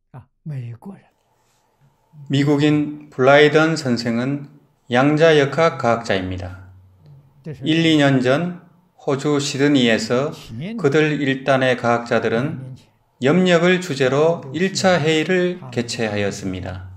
미국인 블라이던 선생은 양자역학 과학자입니다. 1, 2년 전 호주 시드니에서 그들 일단의 과학자들은 염력을 주제로 1차 회의를 개최하였습니다.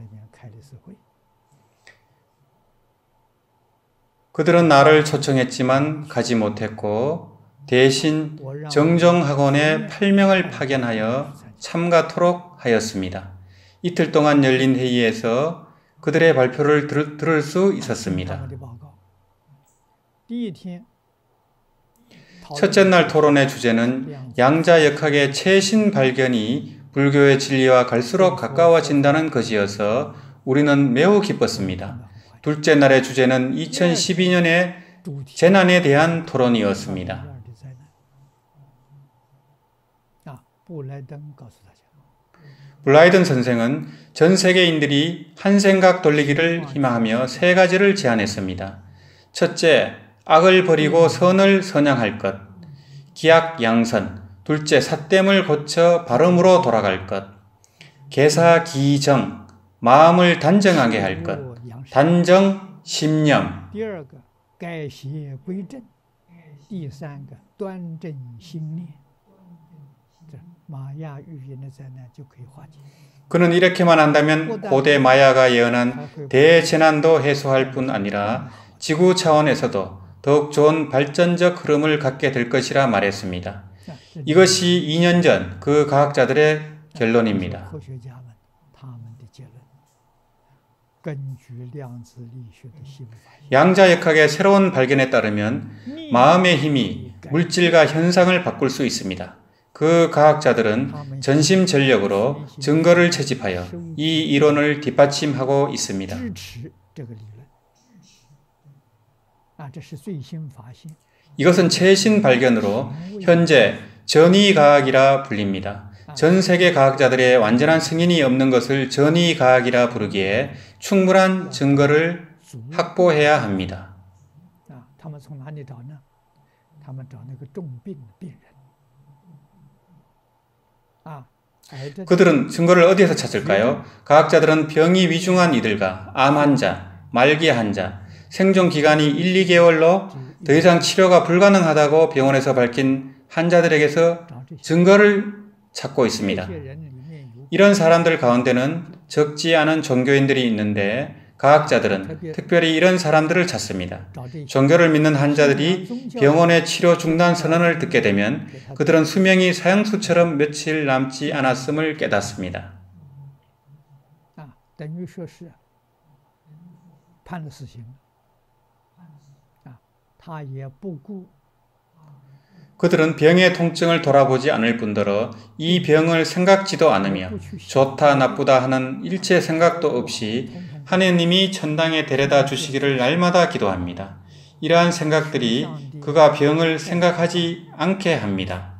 그들은 나를 초청했지만 가지 못했고 대신 정정학원에 8명을 파견하여 참가토록 하였습니다. 이틀 동안 열린 회의에서 그들의 발표를 들을 수 있었습니다. 첫째 날 토론의 주제는 양자역학의 최신 발견이 불교의 진리와 갈수록 가까워진다는 것이어서 우리는 매우 기뻤습니다. 둘째 날의 주제는 2012년의 재난에 대한 토론이었습니다. 블라이던 선생은 전 세계인들이 한 생각 돌리기를 희망하며 세 가지를 제안했습니다. 첫째, 악을 버리고 선을 선양할 것. 기약양선. 둘째, 삿됨을 고쳐 발음으로 돌아갈 것. 개사기정. 마음을 단정하게 할 것. 단정, 심념. 그는 이렇게만 한다면 고대 마야가 예언한 대재난도 해소할 뿐 아니라 지구 차원에서도 더욱 좋은 발전적 흐름을 갖게 될 것이라 말했습니다. 이것이 2년 전 그 과학자들의 결론입니다. 양자역학의 새로운 발견에 따르면 마음의 힘이 물질과 현상을 바꿀 수 있습니다. 그 과학자들은 전심전력으로 증거를 채집하여 이 이론을 뒷받침하고 있습니다. 이것은 최신 발견으로 현재 전위과학이라 불립니다. 전 세계 과학자들의 완전한 승인이 없는 것을 전위과학이라 부르기에 충분한 증거를 확보해야 합니다. 그들은 증거를 어디에서 찾을까요? 과학자들은 병이 위중한 이들과 암 환자, 말기 환자, 생존 기간이 1, 2개월로 더 이상 치료가 불가능하다고 병원에서 밝힌 환자들에게서 증거를 찾고 있습니다. 이런 사람들 가운데는 적지 않은 종교인들이 있는데 과학자들은 특별히 이런 사람들을 찾습니다. 종교를 믿는 환자들이 병원의 치료 중단 선언을 듣게 되면 그들은 수명이 사형수처럼 며칠 남지 않았음을 깨닫습니다. 그들은 병의 통증을 돌아보지 않을 뿐더러 이 병을 생각지도 않으며 좋다 나쁘다 하는 일체 생각도 없이 하느님이 천당에 데려다 주시기를 날마다 기도합니다. 이러한 생각들이 그가 병을 생각하지 않게 합니다.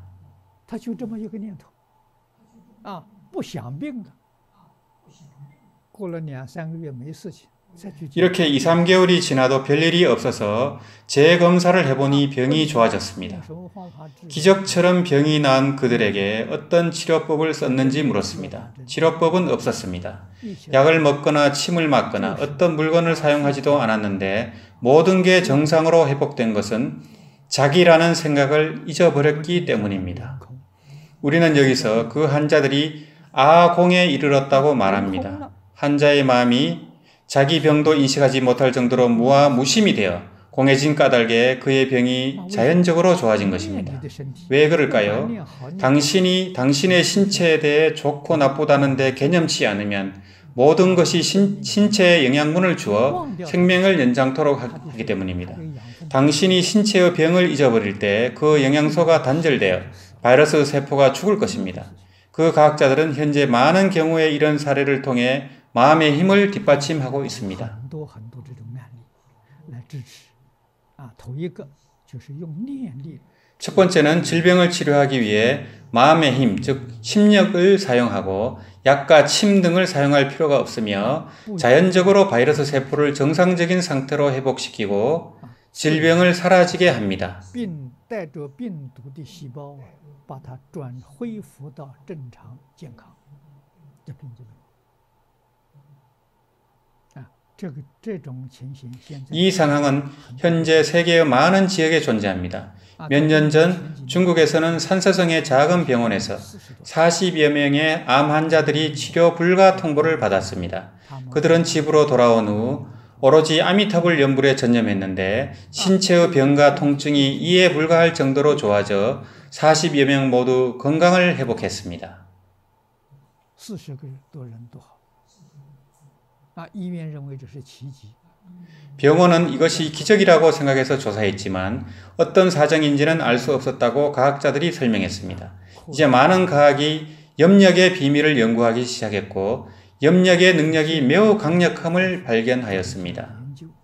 이렇게 2, 3개월이 지나도 별일이 없어서 재검사를 해보니 병이 좋아졌습니다. 기적처럼 병이 나은 그들에게 어떤 치료법을 썼는지 물었습니다. 치료법은 없었습니다. 약을 먹거나 침을 맞거나 어떤 물건을 사용하지도 않았는데 모든 게 정상으로 회복된 것은 자기라는 생각을 잊어버렸기 때문입니다. 우리는 여기서 그 환자들이 아공에 이르렀다고 말합니다. 환자의 마음이 자기 병도 인식하지 못할 정도로 무심이 되어 공해진 까닭에 그의 병이 자연적으로 좋아진 것입니다. 왜 그럴까요? 당신이 당신의 신체에 대해 좋고 나쁘다는 데 개념치 않으면 모든 것이 신체에 영양분을 주어 생명을 연장토록 하기 때문입니다. 당신이 신체의 병을 잊어버릴 때 그 영양소가 단절되어 바이러스 세포가 죽을 것입니다. 그 과학자들은 현재 많은 경우에 이런 사례를 통해 마음의 힘을 뒷받침하고 있습니다. 첫 번째는 질병을 치료하기 위해 마음의 힘, 즉 심력을 사용하고 약과 침 등을 사용할 필요가 없으며 자연적으로 바이러스 세포를 정상적인 상태로 회복시키고 질병을 사라지게 합니다. 이 상황은 현재 세계의 많은 지역에 존재합니다. 몇 년 전 중국에서는 산서성의 작은 병원에서 40여 명의 암 환자들이 치료 불가 통보를 받았습니다. 그들은 집으로 돌아온 후 오로지 아미타불 연불에 전념했는데 신체의 병과 통증이 이해 불가할 정도로 좋아져 40여 명 모두 건강을 회복했습니다. 병원은 이것이 기적이라고 생각해서 조사했지만 어떤 사정인지는 알 수 없었다고 과학자들이 설명했습니다. 이제 많은 과학이 염력의 비밀을 연구하기 시작했고 염력의 능력이 매우 강력함을 발견하였습니다.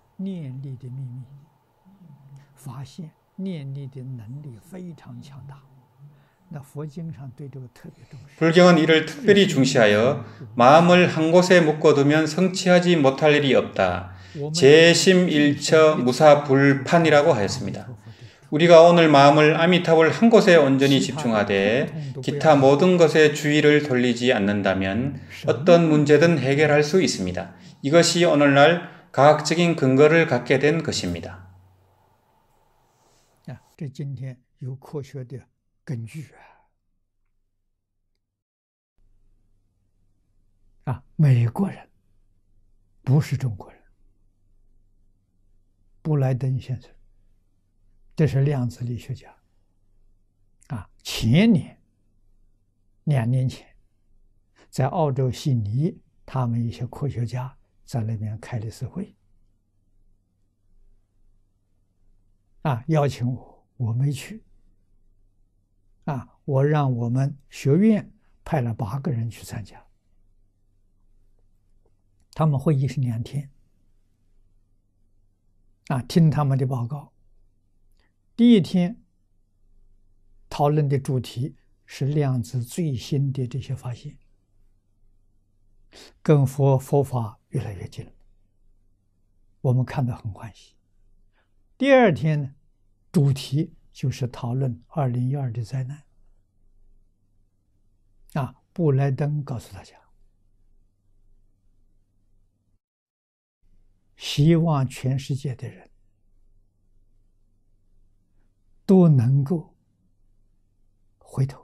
불경은 이를 특별히 중시하여 마음을 한 곳에 묶어두면 성취하지 못할 일이 없다. 재심일처 무사불판이라고 하였습니다. 우리가 오늘 마음을 아미타불 한 곳에 온전히 집중하되 기타 모든 것에 주의를 돌리지 않는다면 어떤 문제든 해결할 수 있습니다. 이것이 오늘날 과학적인 근거를 갖게 된 것입니다. 美国人不是中国人，布莱登先生，这是量子力学家。前年2年前，在澳洲悉尼，他们一些科学家在那边开理事会，邀请我，我没去。我让我们学院派了8个人去参加。他们会议是2天，听他们的报告。第1天讨论的主题是量子最新的这些发现，跟佛法越来越近了，我们看得很欢喜。第2天呢，主题就是讨论2012的灾难。布莱登告诉大家，希望全世界的人都能够回头。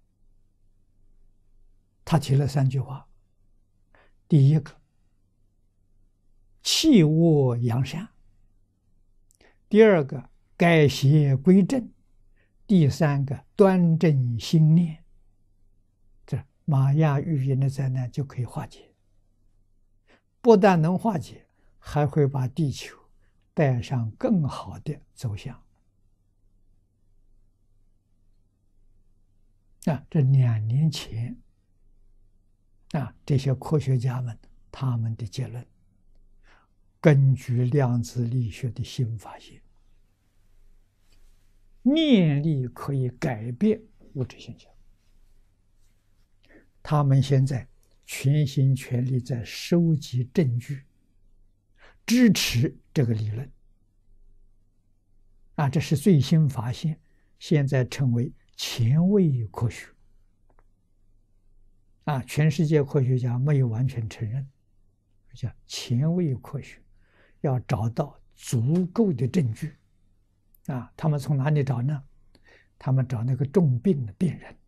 他提了3句话：第1个，弃恶扬善；第2个，改邪归正；第3个，端正心念。这玛雅预言的灾难就可以化解，不但能化解，还会把地球带上更好的走向。这2年前，这些科学家们他们的结论，根据量子力学的新发现，念力可以改变物质现象。他们现在全心全力在收集证据，支持这个理论。这是最新发现，现在称为前卫科学。全世界科学家没有完全承认，叫前卫科学，要找到足够的证据。他们从哪里找呢？他们找那个重病的病人，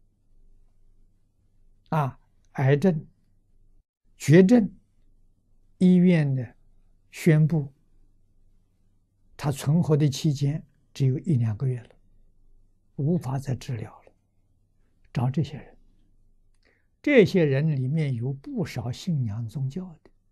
癌症、绝症，医院的宣布他存活的期间只有1、2个月了，无法再治疗了。找这些人，这些人里面有不少信仰宗教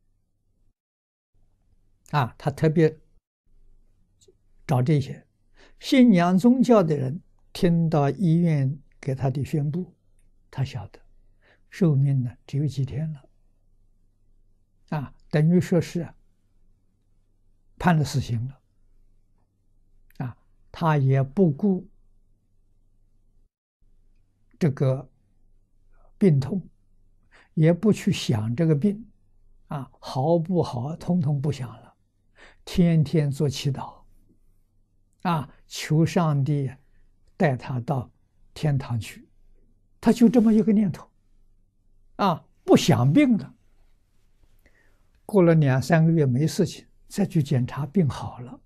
的，他特别找这些信仰宗教的人，听到医院给他的宣布，他晓得寿命呢只有几天了，等于说是判了死刑了，他也不顾这个病痛，也不去想这个病，好不好通通不想了，天天做祈祷，求上帝带他到天堂去，他就这么一个念头， 不想病了，过了2、3个月没事情，再去检查病好了。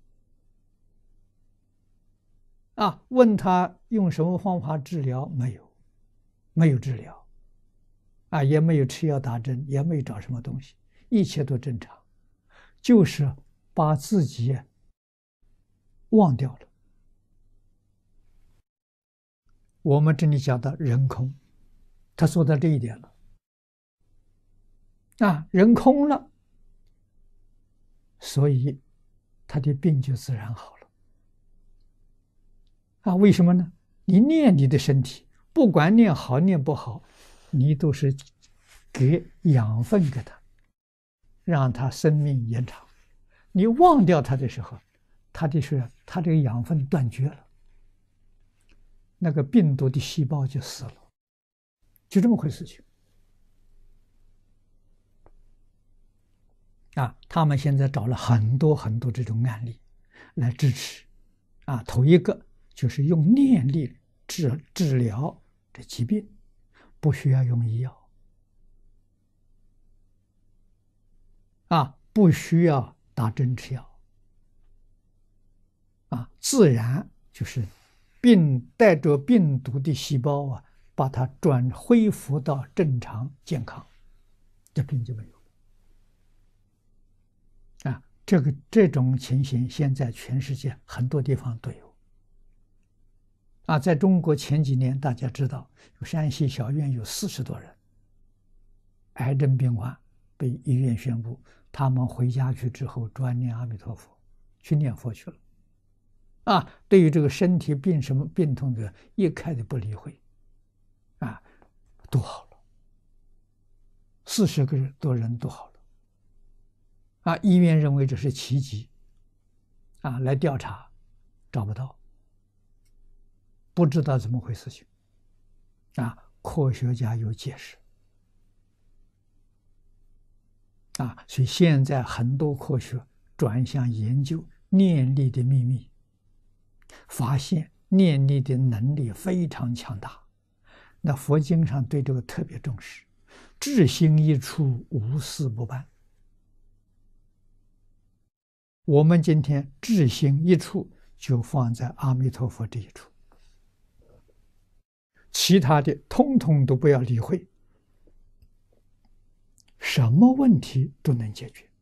问他用什么方法治疗？没有治疗，也没有吃药打针，也没有找什么东西，一切都正常，就是把自己忘掉了。我们这里讲的人空，他说到这一点了。人空了，所以他的病就自然好了。为什么呢？你念你的身体，不管念好念不好，你都是给养分给他，让他生命延长。你忘掉他的时候，他这个养分断绝了，那个病毒的细胞就死了，就这么回事情。他们现在找了很多这种案例来支持。头一个就是用念力治疗这疾病，不需要用医药，不需要打针吃药，自然就是带着病毒的细胞把它恢复到正常健康，这病就没有了。这种情形现在全世界很多地方都有。在中国前几年大家知道，山西小院有40多人癌症病患被医院宣布，他们回家去之后专念阿弥陀佛，去念佛去了。对于这个身体病什么病痛的，一概的不理会，都好了，40个多人都好了。医院认为这是奇迹，来调查找不到，不知道怎么回事情，科学家有解释，所以现在很多科学转向研究念力的秘密，发现念力的能力非常强大。那佛经上对这个特别重视，至心一处，无事不办。我们今天至心一处就放在阿弥陀佛这一处，其他的通通都不要理会，什么问题都能解决。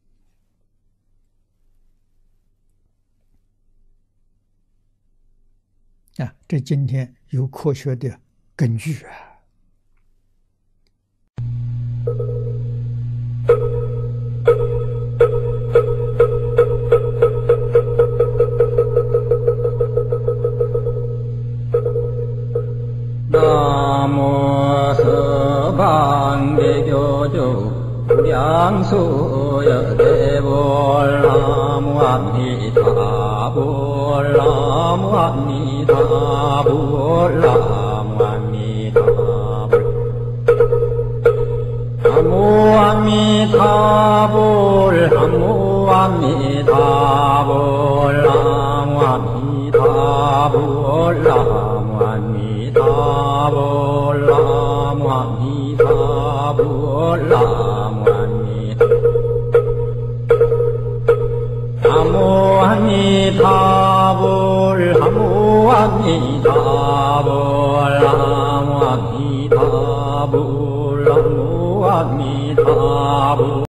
这今天有科学的根据